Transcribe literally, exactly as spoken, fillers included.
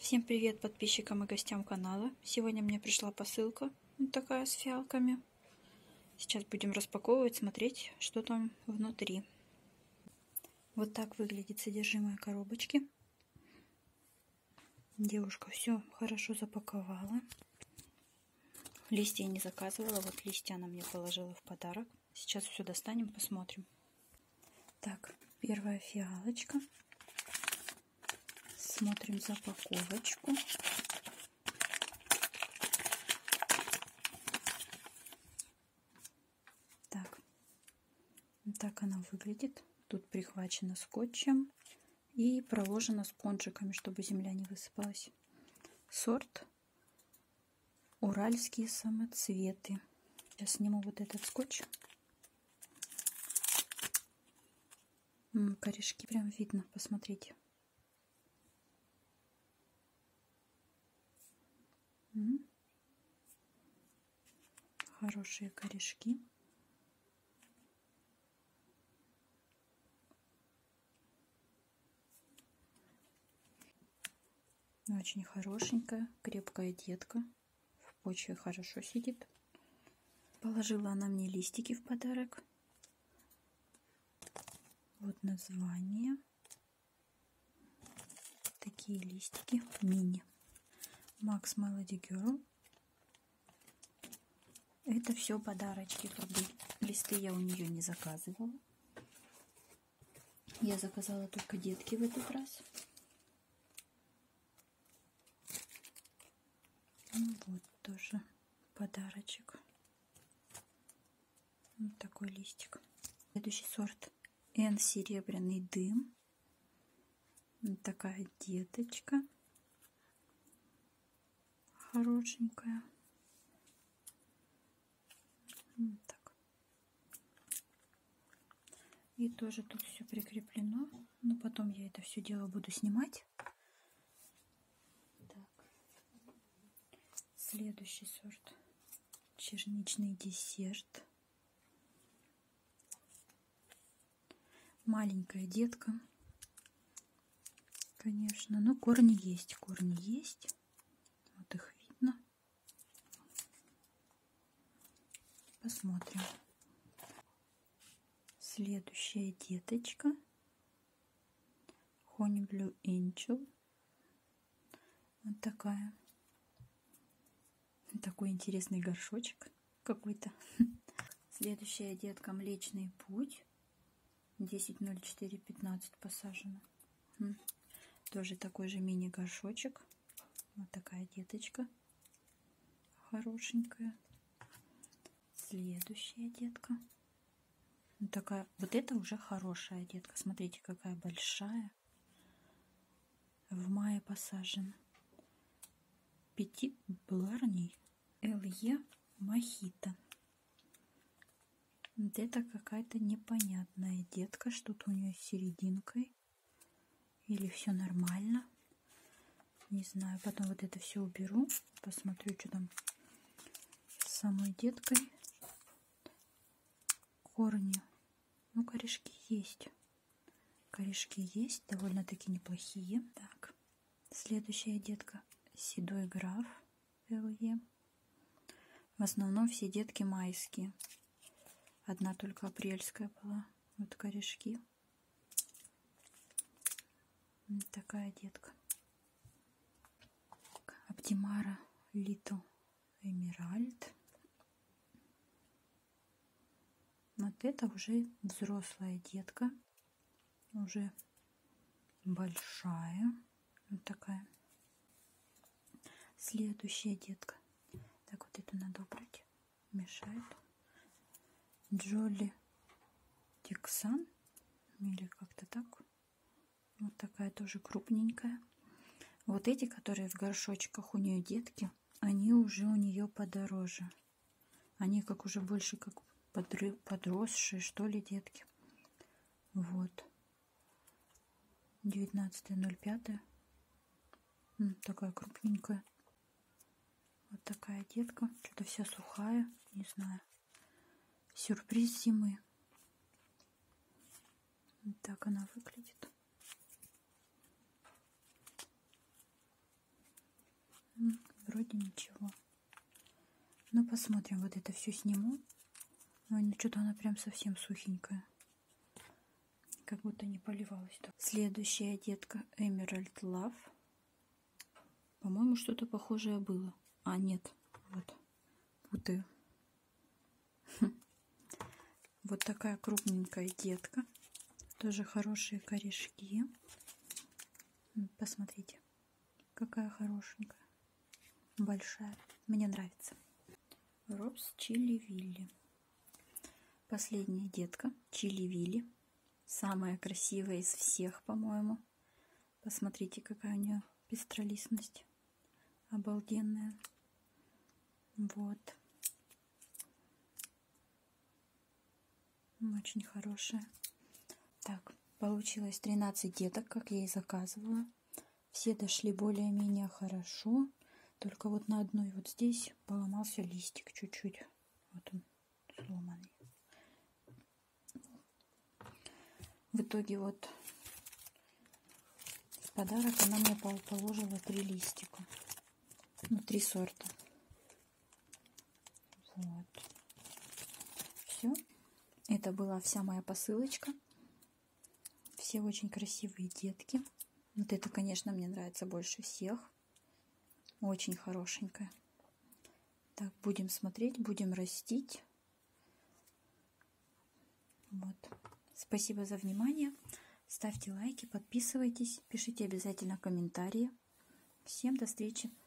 Всем привет подписчикам и гостям канала. Сегодня мне пришла посылка вот такая с фиалками. Сейчас будем распаковывать, смотреть, что там внутри. Вот так выглядит содержимое коробочки. Девушка все хорошо запаковала. Листья не заказывала, вот листья она мне положила в подарок. Сейчас все достанем, посмотрим. Так, первая фиалочка. Смотрим запаковочку. Так, вот так она выглядит. Тут прихвачена скотчем и проложена спонжиками, чтобы земля не высыпалась. Сорт уральские самоцветы. Сейчас сниму вот этот скотч. М, корешки прям видно, посмотрите. М, хорошие корешки. Очень хорошенькая, крепкая детка. В почве хорошо сидит. Положила она мне листики в подарок. Вот название. Такие листики. Мини. Max Melody Girl. Это все подарочки. Листы я у нее не заказывала. Я заказала только детки в этот раз. Ну вот тоже подарочек. Вот такой листик. Следующий сорт Н серебряный дым. Вот такая деточка. Хорошенькая. Вот так. И тоже тут все прикреплено. Но потом я это все дело буду снимать. Так. Следующий сорт. Черничный десерт. Маленькая детка. Конечно. Но корни есть. Корни есть. Вот их видно. Посмотрим. Следующая деточка. Honey Blue Angel. Вот такая. Такой интересный горшочек какой-то. Следующая детка Млечный Путь. десять ноль четыре пятнадцать посажена. Тоже такой же мини-горшочек. Вот такая деточка. Хорошенькая. Следующая детка. Вот такая. Вот это уже хорошая детка. Смотрите, какая большая. В мае посажена. Петит Бларни эл е Мохито. Вот это какая-то непонятная детка. Что-то у нее с серединкой. Или все нормально. Не знаю. Потом вот это все уберу. Посмотрю, что там с самой деткой. Корни. Ну, корешки есть. Корешки есть. Довольно-таки неплохие. Так. Следующая детка. Седой граф эл е. В основном все детки майские. Одна только апрельская была. Вот корешки. Вот такая детка. Оптимара Little Emerald. Вот это уже взрослая детка. Уже большая. Вот такая. Следующая детка. Так, вот это надо убрать. Мешает. Джоли Тексан. Или как-то так. Вот такая тоже крупненькая. Вот эти, которые в горшочках у нее детки, они уже у нее подороже. Они как уже больше как подросшие, что ли, детки. Вот. девятнадцатое ноль пятое. Такая крупненькая. Вот такая детка. Что-то вся сухая. Не знаю. Сюрприз зимы. Вот так она выглядит. Вроде ничего. Ну, посмотрим. Вот это все сниму. Ой, ну что-то она прям совсем сухенькая. Как будто не поливалась так. Следующая детка Emerald Love. По-моему, что-то похожее было. А, нет. Вот. Путаю. Вот такая крупненькая детка. Тоже хорошие корешки. Посмотрите. Какая хорошенькая. Большая. Мне нравится. Робс Чили Вилли. Последняя детка. Чили Вилли. Самая красивая из всех, по-моему. Посмотрите, какая у нее пестролистность. Обалденная. Вот. Очень хорошая. Так, получилось тринадцать деток, как я и заказывала. Все дошли более-менее хорошо. Только вот на одной вот здесь поломался листик чуть-чуть. Вот он сломанный. В итоге вот в подарок она мне положила три листика. Ну, три сорта. Вот. Все. Это была вся моя посылочка. Все очень красивые детки. Вот это, конечно, мне нравится больше всех. Очень хорошенькая. Так, будем смотреть, будем растить. Вот. Спасибо за внимание. Ставьте лайки, подписывайтесь, пишите обязательно комментарии. Всем до встречи.